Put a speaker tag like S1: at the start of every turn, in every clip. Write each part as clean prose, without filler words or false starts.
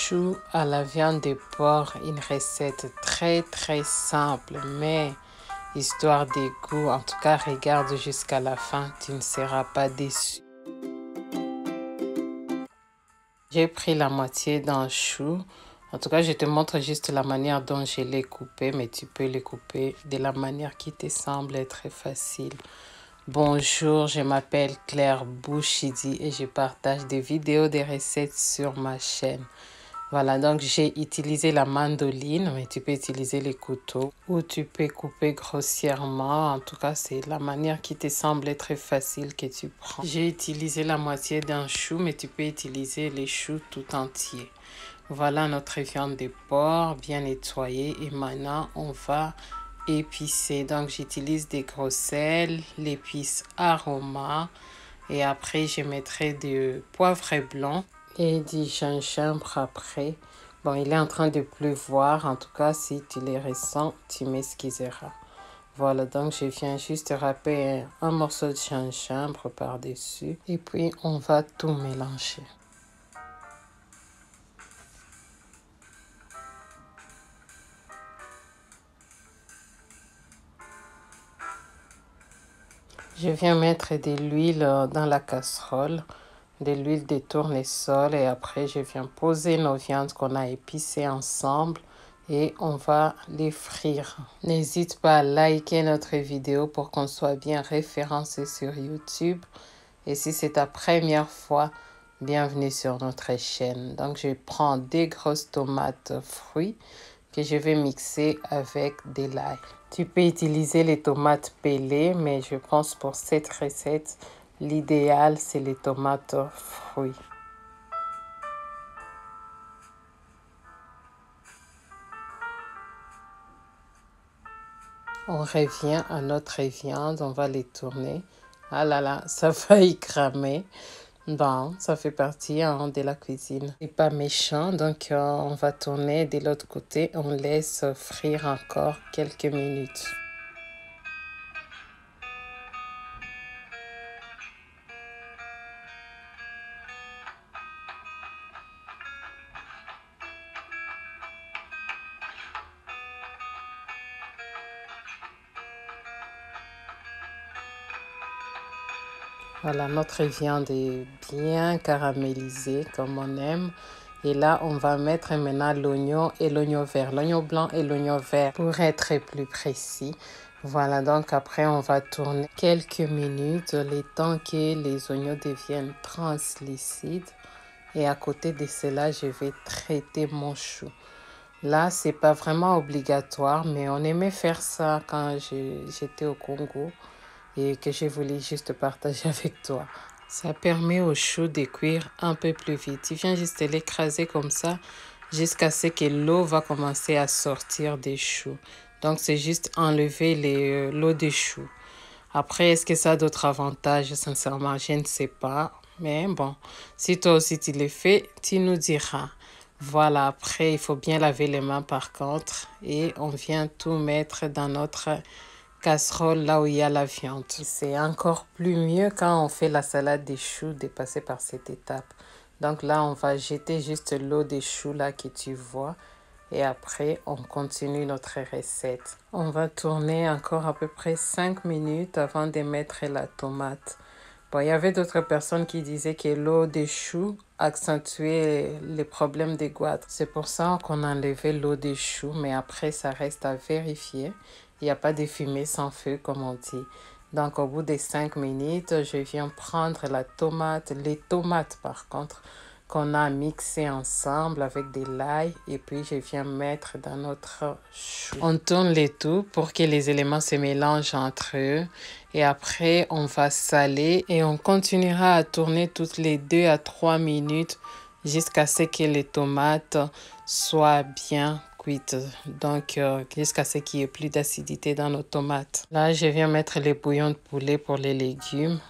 S1: choux à la viande de porc, une recette très simple, mais histoire des goûts. En tout cas, regarde jusqu'à la fin, tu ne seras pas déçu. J'ai pris la moitié d'un chou. En tout cas, je te montre juste la manière dont je l'ai coupé, mais tu peux les couper de la manière qui te semble être facile. Bonjour, je m'appelle Claire Bouchidi et je partage des vidéos, des recettes sur ma chaîne. Voilà, donc j'ai utilisé la mandoline, mais tu peux utiliser les couteaux ou tu peux couper grossièrement. En tout cas, c'est la manière qui te semble être facile que tu prends. J'ai utilisé la moitié d'un chou, mais tu peux utiliser les choux tout entiers. Voilà notre viande de porc bien nettoyée et maintenant on va épicer. Donc j'utilise des gros sels, l'épice aroma et après je mettrai du poivre blanc et du gingembre après. Bon, il est en train de pleuvoir, en tout cas si tu les ressens, tu m'excuseras. Voilà, donc je viens juste râper un morceau de gingembre par-dessus et puis on va tout mélanger. Je viens mettre de l'huile dans la casserole, de l'huile de tournesol et après je viens poser nos viandes qu'on a épicées ensemble et on va les frire. N'hésite pas à liker notre vidéo pour qu'on soit bien référencé sur YouTube. Et si c'est ta première fois, bienvenue sur notre chaîne. Donc je prends des grosses tomates fruits que je vais mixer avec de l'ail. Tu peux utiliser les tomates pelées, mais je pense pour cette recette, l'idéal, c'est les tomates fruits. On revient à notre viande, on va les tourner. Ah là là, ça va y cramer. Bon, ça fait partie de la cuisine. C'est pas méchant, donc on va tourner de l'autre côté. On laisse frire encore quelques minutes. Voilà, notre viande est bien caramélisée comme on aime. Et là, on va mettre maintenant l'oignon et l'oignon vert. L'oignon blanc et l'oignon vert pour être plus précis. Voilà, donc après, on va tourner quelques minutes, le temps que les oignons deviennent translucides. Et à côté de cela, je vais traiter mon chou. Là, c'est pas vraiment obligatoire, mais on aimait faire ça quand j'étais au Congo et que je voulais juste partager avec toi. Ça permet au chou de cuire un peu plus vite. Tu viens juste l'écraser comme ça jusqu'à ce que l'eau va commencer à sortir des choux. Donc, c'est juste enlever l'eau des choux. Après, est-ce que ça a d'autres avantages? Sincèrement, je ne sais pas. Mais bon, si toi aussi tu le fais, tu nous diras. Voilà, après, il faut bien laver les mains par contre. Et on vient tout mettre dans notre casserole là où il y a la viande. C'est encore plus mieux quand on fait la salade des choux de passer par cette étape. Donc là, on va jeter juste l'eau des choux là que tu vois. Et après, on continue notre recette. On va tourner encore à peu près 5 minutes avant de mettre la tomate. Bon, il y avait d'autres personnes qui disaient que l'eau des choux accentuait les problèmes des goitres. C'est pour ça qu'on a enlevé l'eau des choux, mais après, ça reste à vérifier. Il n'y a pas de fumée sans feu, comme on dit. Donc, au bout des 5 minutes, je viens prendre la tomate, les tomates par contre, qu'on a mixées ensemble avec de l'ail et puis je viens mettre dans notre chou. On tourne les tout pour que les éléments se mélangent entre eux et après on va saler et on continuera à tourner toutes les 2 à 3 minutes jusqu'à ce que les tomates soient bien cuites. Donc jusqu'à ce qu'il n'y ait plus d'acidité dans nos tomates. Là, je viens mettre les bouillons de poulet pour les légumes.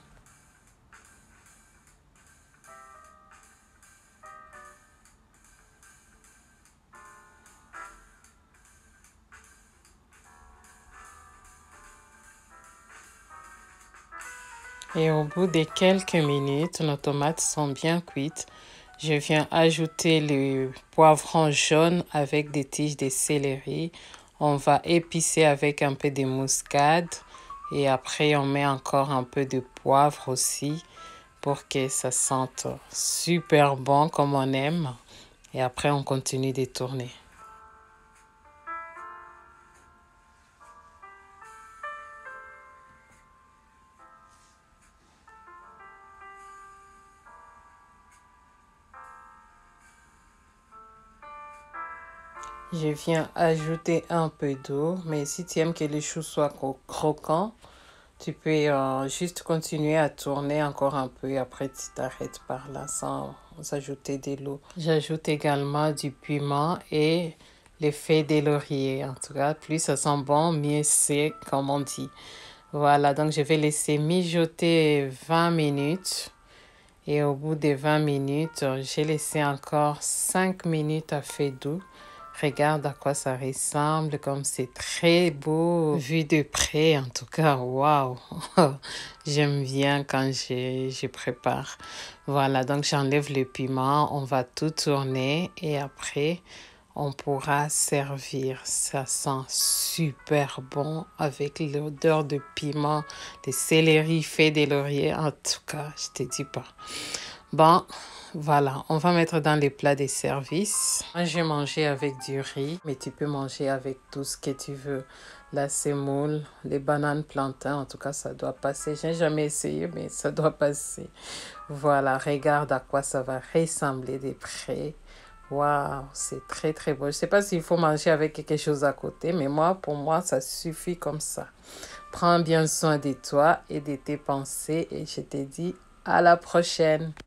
S1: Et au bout de quelques minutes, nos tomates sont bien cuites. Je viens ajouter le poivron jaune avec des tiges de céleri. On va épicer avec un peu de muscade. Et après, on met encore un peu de poivre aussi pour que ça sente super bon comme on aime. Et après, on continue de tourner. Je viens ajouter un peu d'eau, mais si tu aimes que les choux soient croquants, tu peux juste continuer à tourner encore un peu et après tu t'arrêtes par là sans ajouter de l'eau. J'ajoute également du piment et les feuilles de laurier. En tout cas, plus ça sent bon, mieux c'est, comme on dit. Voilà, donc je vais laisser mijoter 20 minutes. Et au bout de 20 minutes, j'ai laissé encore 5 minutes à feu doux. Regarde à quoi ça ressemble, comme c'est très beau, vu de près en tout cas, waouh! J'aime bien quand je prépare. Voilà, donc j'enlève le piment, on va tout tourner et après, on pourra servir. Ça sent super bon avec l'odeur de piment, de céleri, feuilles de laurier. En tout cas, je te dis pas. Bon, voilà, on va mettre dans les plats des services. Moi, j'ai mangé avec du riz, mais tu peux manger avec tout ce que tu veux. La semoule, les bananes plantains, en tout cas, ça doit passer. J'ai jamais essayé, mais ça doit passer. Voilà, regarde à quoi ça va ressembler de près. Waouh, c'est très très beau. Je ne sais pas s'il faut manger avec quelque chose à côté, mais moi, pour moi, ça suffit comme ça. Prends bien soin de toi et de tes pensées et je te dis à la prochaine.